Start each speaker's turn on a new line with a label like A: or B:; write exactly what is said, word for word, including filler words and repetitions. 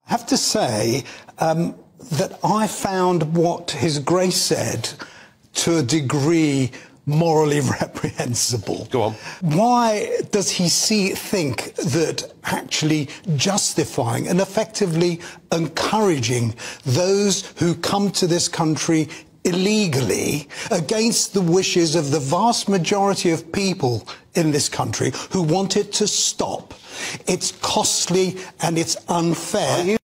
A: I have to say um, that I found what His Grace said to a degree morally reprehensible.
B: Go on.
A: Why does he see, think that actually justifying and effectively encouraging those who come to this country illegally against the wishes of the vast majority of people in this country who want it to stop? It's costly and it's unfair.